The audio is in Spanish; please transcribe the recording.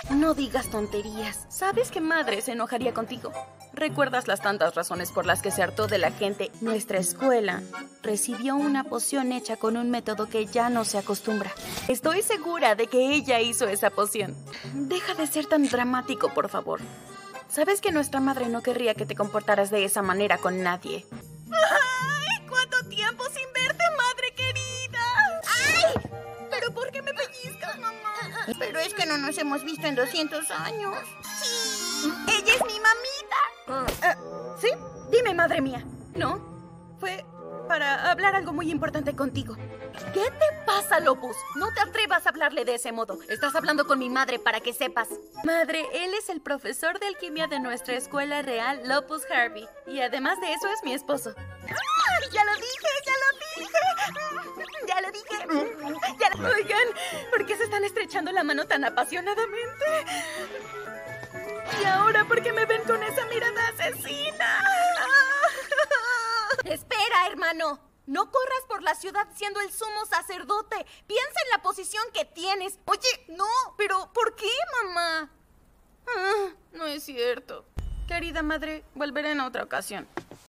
No digas tonterías. Sabes que madre se enojaría contigo. ¿Recuerdas las tantas razones por las que se hartó de la gente? Nuestra escuela recibió una poción hecha con un método que ya no se acostumbra. Estoy segura de que ella hizo esa poción. Deja de ser tan dramático, por favor. Sabes que nuestra madre no querría que te comportaras de esa manera con nadie. ¡Ay! ¿Cuánto tiempo sin verte, madre querida? ¡Ay! ¿Pero por qué me pellizcas, mamá? Pero es que no nos hemos visto en 200 años. ¡Sí! ¡Ella es mi mamita! ¿Sí? Dime, madre mía. No, fue para hablar algo muy importante contigo. ¿Qué te pasa, Lopus? No te atrevas a hablarle de ese modo. Estás hablando con mi madre, para que sepas. Madre, él es el profesor de alquimia de nuestra escuela real, Lopus Harvey. Y además de eso, es mi esposo. ¡Ah! ¡Ya lo dije! ¡Ya lo dije! ¡Ya lo dije! ¡Ya lo... Oigan, ¿por qué se están estrechando la mano tan apasionadamente? Y ahora, ¿por qué me ven con esa mirada asesina? Espera, hermano. No corras por la ciudad siendo el sumo sacerdote. Piensa en la posición que tienes. Oye, no, pero ¿por qué, mamá? No es cierto. Querida madre, volveré en otra ocasión.